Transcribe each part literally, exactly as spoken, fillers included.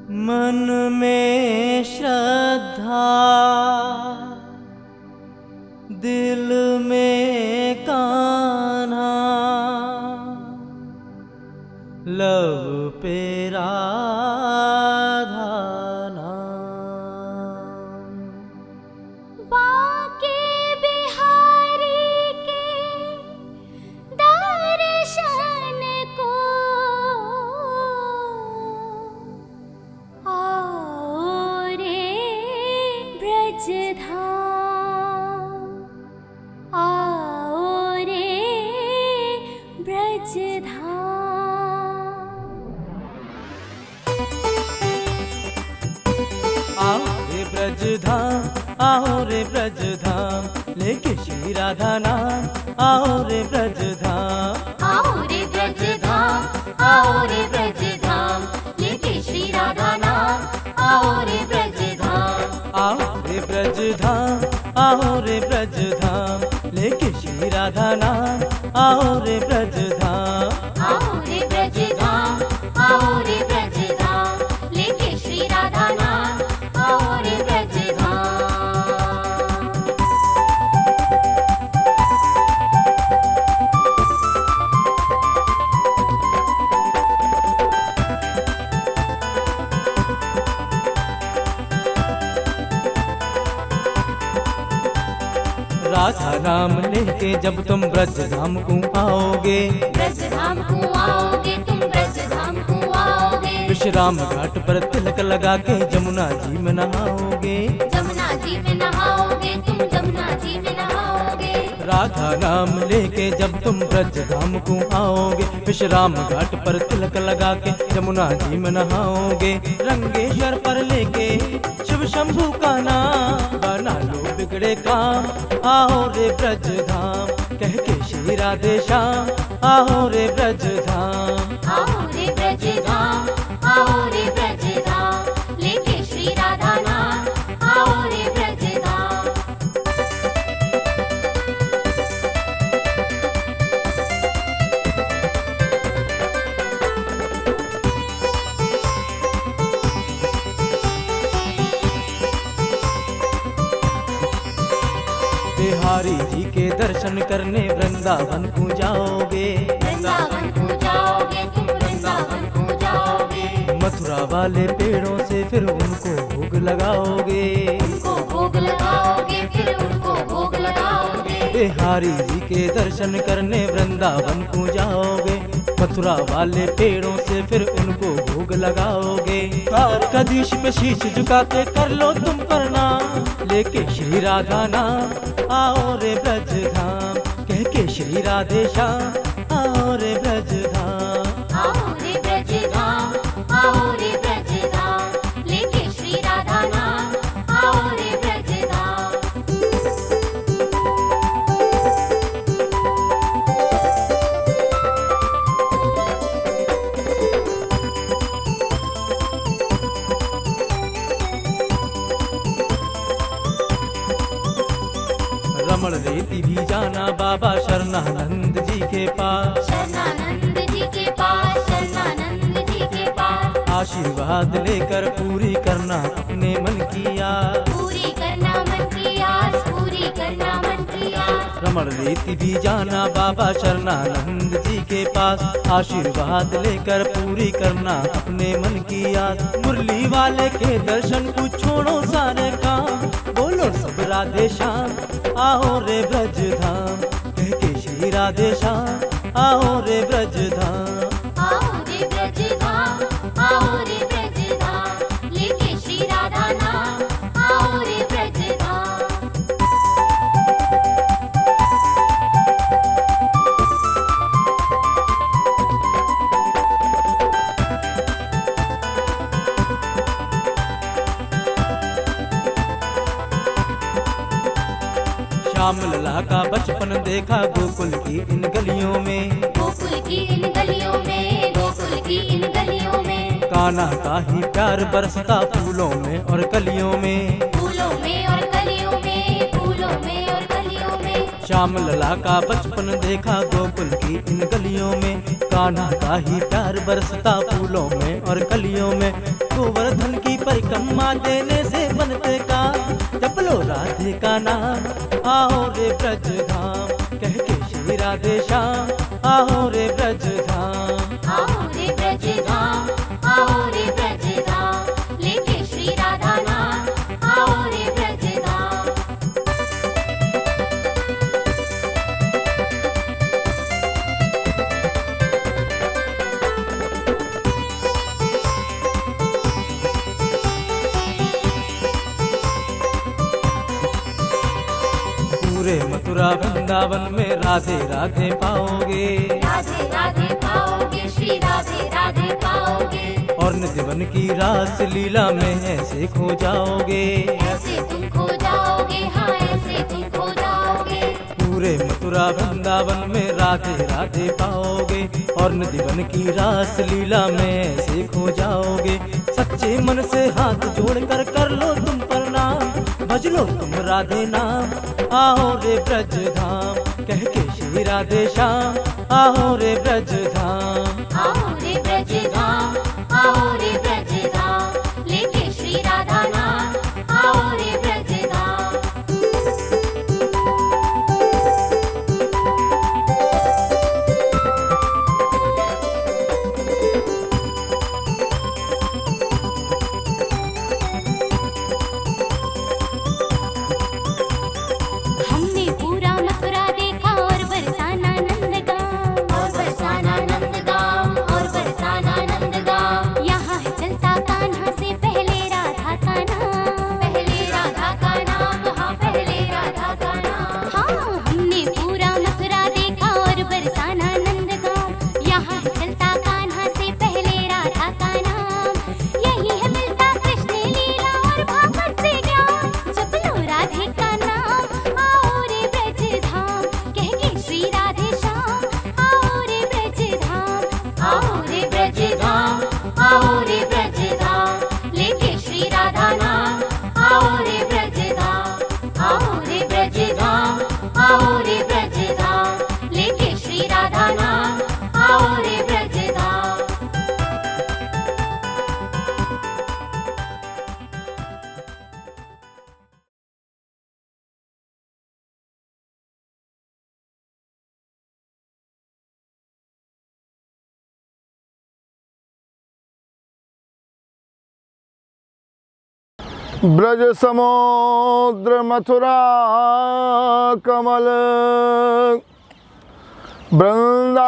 मन में श्रद्धा, दिल में कान्हा, लब पे राधा नाम। बाके बिहारी के दर्शन को आओ रे ब्रजधाम, आओ रे ब्रजधाम। आओ रे ब्रजधाम, आओ रे ब्रजधाम, लेके श्री राधा नाम। आओ रे ब्रजधाम, आओ रे ब्रजधाम, आओ रे ब्रजधाम, लेके श्री राधा नाम। आओ रे ब्रजधाम, आओ रे ब्रजधाम, आओ रे ब्रजधाम, लेके श्री राधा नाम। आओ रे ब्रजधाम, आओ रे ब्रजधाम, आओ रे ब्रजधाम, लेके श्री राधा नाम। आओ रे ब्रजधाम। राधा नाम लेके जब तुम ब्रजधाम को आओगे, ब्रजधाम को आओगे, तुम ब्रजधाम को आओगे। विश्राम घाट पर तिलक लगा के जमुना जी में नहाओगे। जमुना जी में नहाओगे, तुम जमुना जी में नहाओगे। राधा नाम लेके जब तुम ब्रजधाम को आओगे, विश्राम घाट पर तिलक लगा के जमुना जी में नहाओगे। रंगेश्वर पर लेके शिव शंभू का नाम, बना लो बिगड़े काम। आओ रे ब्रजधाम, कह के श्री राधे श्याम। आओ रे ब्रजधाम, आओ रे ब्रजधाम, आओ रे ब्रजधाम, लेके श्री राधा नाम। आओ रे ब्रजधाम। बिहारी जी के दर्शन करने वृंदावन को जाओगे। वृंदावन को जाओगे, तुम वृंदावन को जाओगे। मथुरा वाले पेड़ों से फिर उनको भोग लगाओगे। उनको भोग लगाओगे, फिर उनको भोग लगाओगे। बिहारी जी के दर्शन करने वृंदावन को जाओगे। मथुरा वाले पेड़ों से फिर उनको भोग लगाओगे। द्वारकाधीश पे शीश झुका के कर लो तुम प्रणाम, लेके श्री राधा नाम। आओ रे ब्रजधाम, कह के श्री राधे श्याम। आओ रे ब्रजधाम, आओ रे ब्रजधाम, आओ रे ब्रजधाम, लेके श्री राधा नाम। आओ रे ब्रजधाम। रमण रेती भी जाना बाबा शरणानंद जी के पास। शरणानंद जी के पास, शरणानंद जी के पास। आशीर्वाद लेकर पूरी करना अपने मन की आस। पूरी करना मन की आस, पूरी करना मन की आस। रमण रेती भी जाना बाबा शरणानंद जी के पास। आशीर्वाद लेकर पूरी करना अपने मन की आस। मुरली वाले के दर्शन को छोड़ो सारे काम, बोलो सब राधे श्याम। आओ रे ब्रजधाम, कह के श्री राधे श्याम। आओ रे ब्रजधाम, आओ रे ब्रजधाम, आओ रे ब्रजधाम, लेके श्री राधा नाम। आओ रे ब्रजधाम। श्याम लला का बचपन देखा गोकुल की इन गलियों में। गोकुल की इन गलियों में, गोकुल की इन गलियों में। कान्हा का ही प्यार बरसता फूलों में और कलियों में। फूलों में और कलियों में, फूलों में और कलियों में। श्याम लला का बचपन देखा गोकुल की इन गलियों में, कान्हा का ही प्यार बरसता फूलों में और कलियों में। गोवर्धन की परिक्रमा देने से बनते का, जप लो राधे का नाम आओ रे ब्रज धाम, कह के श्री राधे श्याम आओ रे ब्रज धाम। आओ रे ब्रज धाम, आओ रे ब्रज धाम, लेके श्री राधा नाम आओ रे ब्रज धाम। पूरे मथुरा वृंदावन में राधे राधे पाओगे, राधे राधे पाओगे, श्री राधे राधे पाओगे। और निधिवन की रास लीला में ऐसे खो जाओगे, ऐसे तुम खो जाओगे, हाँ ऐसे तुम खो जाओगे। पूरे मथुरा वृंदावन में राधे राधे पाओगे, और निधिवन की रास लीला में ऐसे खो जाओगे। सच्चे मन से हाथ जोड़ कर कर लो तुम प्रणाम, भज लो तुम राधे नाम आओ रे ब्रज धाम, कह के श्री राधे श्याम आओ रे ब्रज धाम। आओ रे ब्रज धाम, आओ रे ब्रज धाम, लेके श्री राधा नाम आओ रे ब्रज धाम। हमने पूरा मथुरा देखा और बरसाना नंदगांव, और बरसाना नंदगांव, और बरसाना नंदगांव। यहाँ है चलता कान्हा से पहले राधा का नाम, पहले राधा का नाम, हाँ पहले राधा का नाम। हाँ हमने पूरा मथुरा देखा और बरसाना नंदगांव, यहाँ है चलता कान्हा से पहले राधा का नाम। यही है मिलता कृष्ण लीला और भागवत से ज्ञान, जप लो राधे का नाम आओ रे ब्रज धाम, कह के श्री राधे श्याम आओ रे ब्रज धाम। आओ रे ब्रज धाम, आओ रे ब्रज धाम, लेके श्री राधा नाम आओ रे ब्रज धाम। आओ रे ब्रज धाम, आओ रे ब्रज धाम, लेके श्री राधा नाम आओ रे ब्रज धाम। ब्रज समुद्र मथुरा कमल, वृंदावन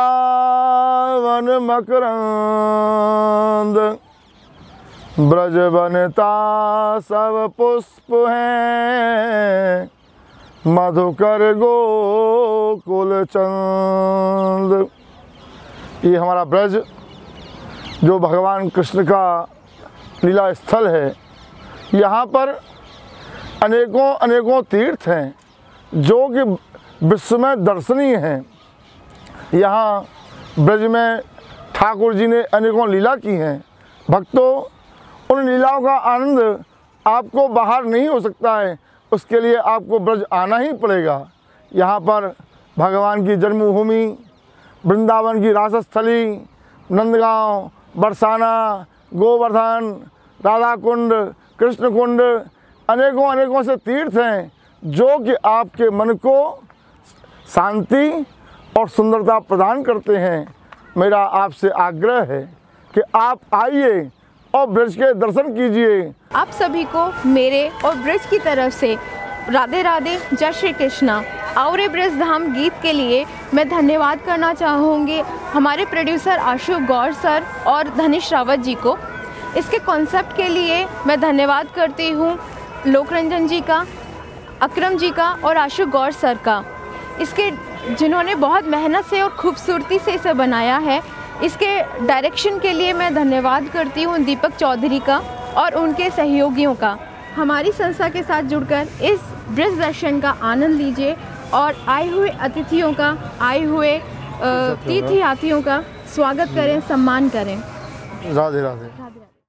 मकरंद। ब्रज बनता सब पुष्प हैं, मधुकर गोकुल चंद। ये हमारा ब्रज जो भगवान कृष्ण का लीला स्थल है, यहाँ पर अनेकों अनेकों तीर्थ हैं जो कि विश्व में दर्शनीय हैं। यहाँ ब्रज में ठाकुर जी ने अनेकों लीला की हैं। भक्तों, उन लीलाओं का आनंद आपको बाहर नहीं हो सकता है, उसके लिए आपको ब्रज आना ही पड़ेगा। यहाँ पर भगवान की जन्मभूमि, वृंदावन की रासस्थली, नंदगांव, बरसाना, गोवर्धन, राधा कुंड, कृष्ण कुंड, अनेकों अनेकों से तीर्थ हैं जो कि आपके मन को शांति और सुंदरता प्रदान करते हैं। मेरा आपसे आग्रह है कि आप आइए और ब्रज के दर्शन कीजिए। आप सभी को मेरे और ब्रज की तरफ से राधे राधे, जय श्री कृष्णा। आओ रे ब्रज धाम गीत के लिए मैं धन्यवाद करना चाहूँगी हमारे प्रोड्यूसर आशु गौर सर और धनेश रावत जी को। इसके कॉन्सेप्ट के लिए मैं धन्यवाद करती हूँ लोकरंजन जी का, अकरम जी का और आशु गौर सर का, इसके जिन्होंने बहुत मेहनत से और खूबसूरती से इसे बनाया है। इसके डायरेक्शन के लिए मैं धन्यवाद करती हूँ दीपक चौधरी का और उनके सहयोगियों का। हमारी संस्था के साथ जुड़कर इस ब्रज दर्शन का आनंद लीजिए और आए हुए अतिथियों का, आए हुए तीर्थयात्रियों का स्वागत करें, सम्मान करें। राधे राधे। राधे राधे।